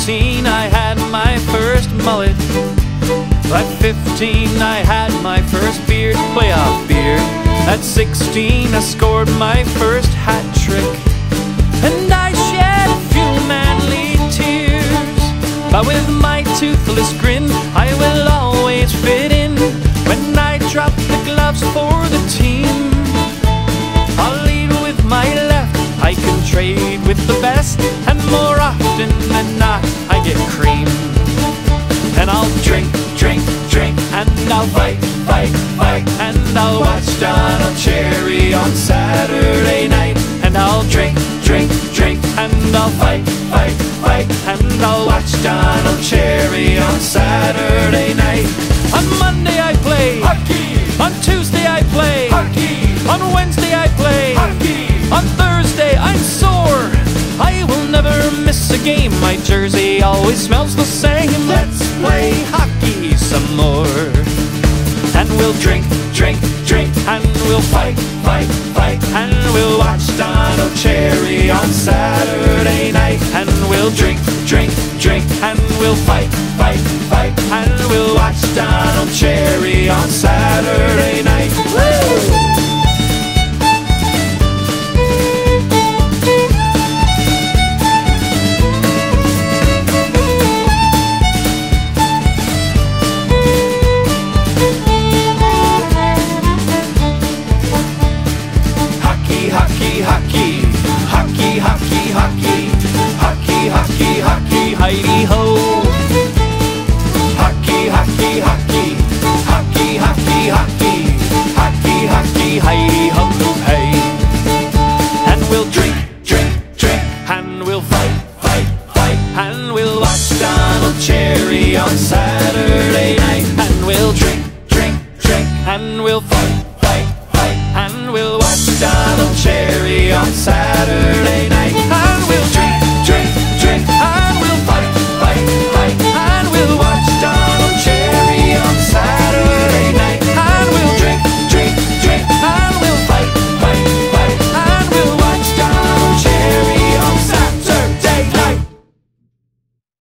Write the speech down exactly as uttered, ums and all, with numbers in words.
fourteen I had my first mullet. At fifteen I had my first beard, playoff beard. At sixteen I scored my first hat trick, and I shed a few manly tears. But with my toothless grin I will always fit in. When I drop the gloves for the team, I'll lead with my left, I can trade with the best, and more often than not I get cream. And I'll drink, drink, drink, and I'll fight, fight, fight, and I'll watch Donald Cherry on Saturday night. And I'll drink, drink, drink, and I'll fight, fight, fight, and I'll watch Donald Cherry on Saturday night. On Monday I play hockey, on Tuesday I play hockey, on Wednesday I play hockey, on Thursday I'm sore. I will never miss a game, my jersey always smells the same. Let's play hockey some more. And we'll drink, drink, drink, and we'll fight, fight, fight, and we'll watch Donald Cherry on Saturday night. And we'll drink, drink, drink, and we'll fight, fight, fight, and we'll watch Donald Cherry on Saturday night. Woo! Heidi-ho! Hockey, hockey, hockey, hockey, hockey, hockey, hockey, hockey, Heidi-ho, hey! And we'll drink, drink, drink, and we'll fight, fight, fight, and we'll watch Donald Cherry on Saturday night. And we'll drink, drink, drink, and we'll fight, fight, fight, and we'll watch Donald Cherry on Saturday night.